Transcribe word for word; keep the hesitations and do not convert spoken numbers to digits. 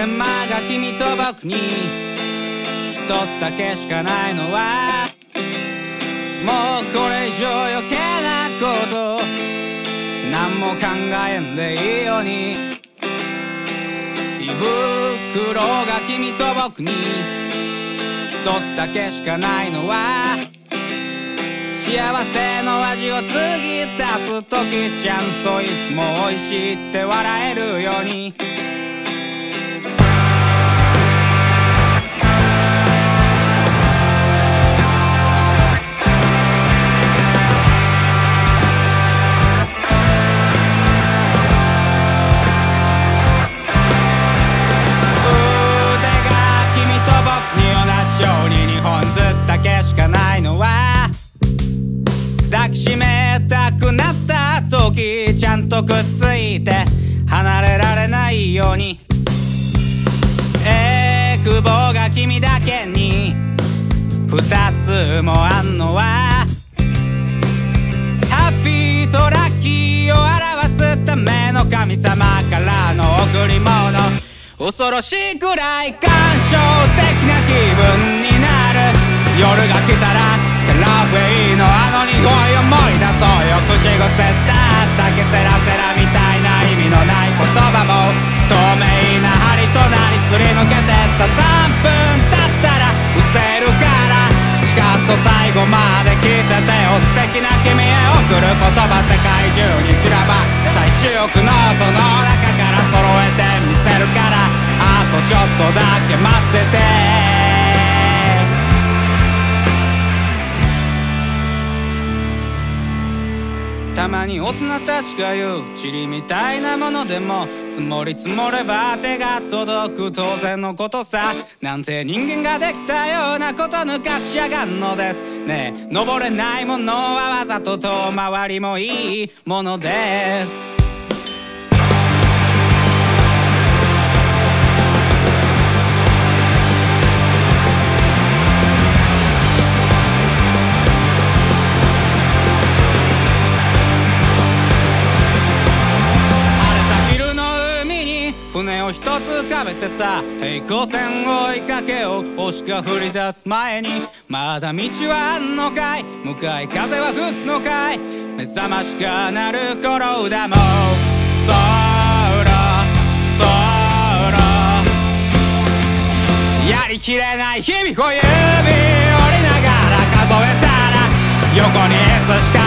間が君と僕に一つだけしかないのは、もうこれ以上余計なこと何も考えんでいいように。胃袋が君と僕に一つだけしかないのは、幸せの味を継ぎ出す時ちゃんといつも美味しいって笑えるように。抱きしめたくなった時ちゃんとくっついて離れられないように。えー、久保が君だけに二つもあんのは、ハッピーとラッキーを表すための神様からの贈り物。恐ろしいくらい感傷的な気分になる。夜が来たらテラフェイのあの匂い思い出そうよ。口癖だったケセラセラみたいな意味のない言葉も透明な針となりすり抜けてったさんぷん経ったら失せるから、しかっと最後まで聞いててよ。素敵な君へ送る言葉世界中に散らばったいちおくノートの中から揃えてみせるから、あとちょっとだけ待ってて。たまに大人たちが言う塵みたいなものでも積もり積もれば手が届く当然のことさ。なんて人間ができたようなこと抜かしやがんのですね。え登れないものはわざと遠回りもいいものです。船を一つ浮かべてさ、平行線を追いかけよう。星が降り出す前にまだ道はあんのかい、向かい風は吹くのかい、目覚ましが鳴る頃だもん。そろそろやりきれない日々を指折りながら数えたら横に X しか